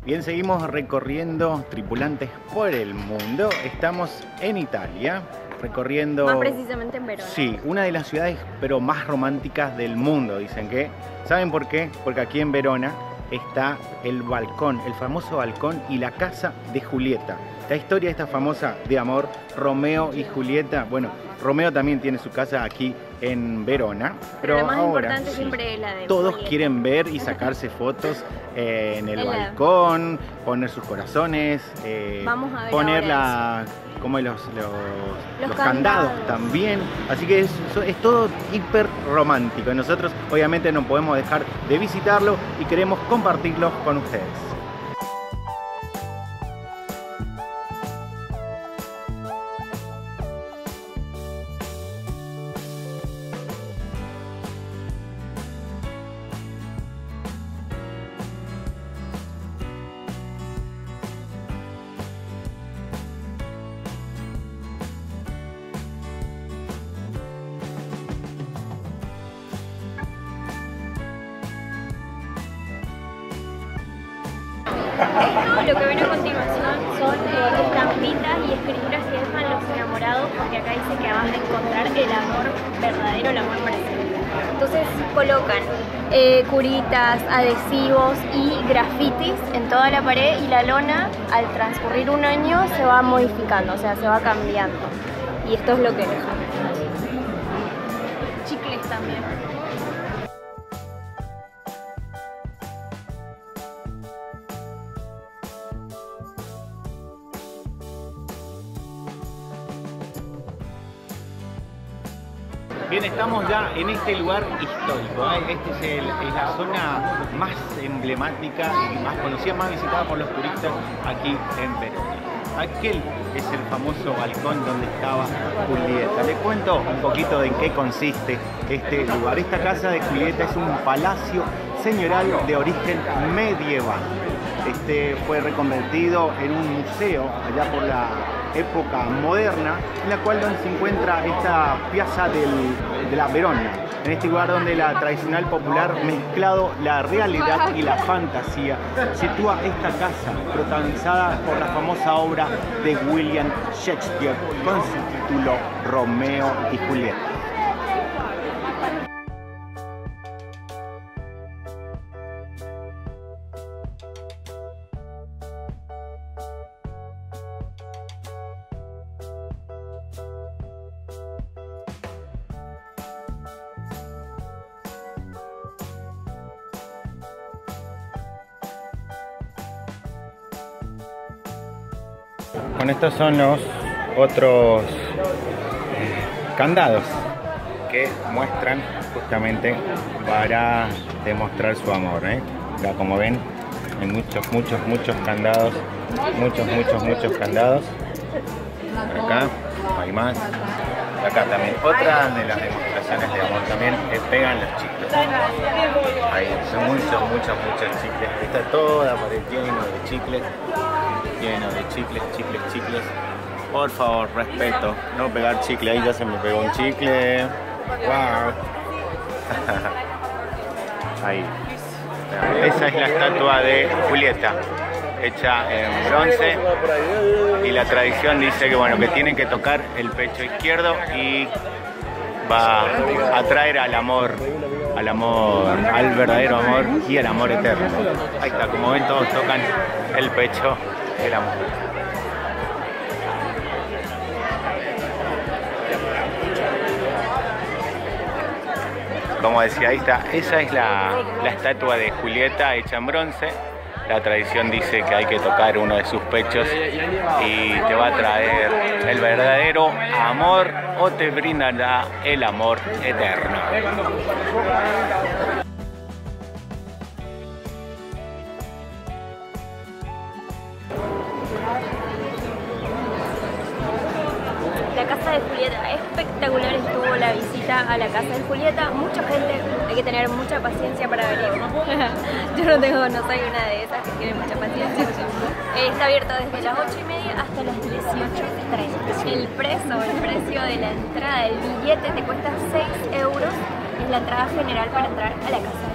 Bien, seguimos recorriendo tripulantes por el mundo. Estamos en Italia, recorriendo... Más precisamente en Verona. Sí, una de las ciudades pero más románticas del mundo, dicen que. ¿Saben por qué? Porque aquí en Verona está el balcón, el famoso balcón y la casa de Julieta. La historia esta famosa de amor, Romeo y Julieta. Bueno, Romeo también tiene su casa aquí en Verona. Pero lo más ahora, importante siempre es la de todos Julieta. quieren ver y sacarse fotos en el balcón, poner sus corazones, Vamos a ver poner ahora como los candados candados también. Así que es todo hiper romántico. Nosotros obviamente no podemos dejar de visitarlo y queremos compartirlo con ustedes. Esto, lo que viene a continuación, son estampitas y escrituras que dejan los enamorados, porque acá dice que vas a encontrar el amor verdadero, el amor para siempre. Entonces colocan curitas, adhesivos y grafitis en toda la pared, y la lona al transcurrir un año se va modificando, o sea, se va cambiando. Y esto es lo que dejan. Chicles también. Bien, estamos ya en este lugar histórico. Esta es la zona más emblemática y más conocida, más visitada por los turistas aquí en Verona. Aquel es el famoso balcón donde estaba Julieta. Les cuento un poquito de en qué consiste este lugar. Esta casa de Julieta es un palacio señorial de origen medieval. Este fue reconvertido en un museo allá por la época moderna, en la cual donde se encuentra esta piazza de la Verona, en este lugar donde la tradicional popular mezclado la realidad y la fantasía sitúa esta casa protagonizada por la famosa obra de William Shakespeare con su título Romeo y Julieta. Bueno, estos son los otros candados que muestran justamente para demostrar su amor, Ya como ven, hay muchos candados, muchos candados. Por acá hay más. Acá también otra de las demostraciones de amor también es pegan los chicles. Ahí son muchos chicles. Está toda la pared lleno de chicles. Lleno de chicles. Por favor, respeto, no pegar chicle. Ahí ya se me pegó un chicle. Wow. Ahí. Esa es la estatua de Julieta, hecha en bronce. Y la tradición dice que bueno, que tienen que tocar el pecho izquierdo y va a atraer al amor, al verdadero amor y al amor eterno. Ahí está, como ven, todos tocan el pecho del amor. Como decía, ahí está, esa es la estatua de Julieta hecha en bronce. La tradición dice que hay que tocar uno de sus pechos y te va a traer el verdadero amor o te brindará el amor eterno. La casa de Julieta, espectacular estuvo la visita a la casa de Julieta. Mucha gente, hay que tener mucha paciencia para venir. Yo no soy una de esas que tiene mucha paciencia. Está abierto desde las 8:30 hasta las 18:30. El precio de la entrada del billete te cuesta 6 euros. Es la entrada general para entrar a la casa.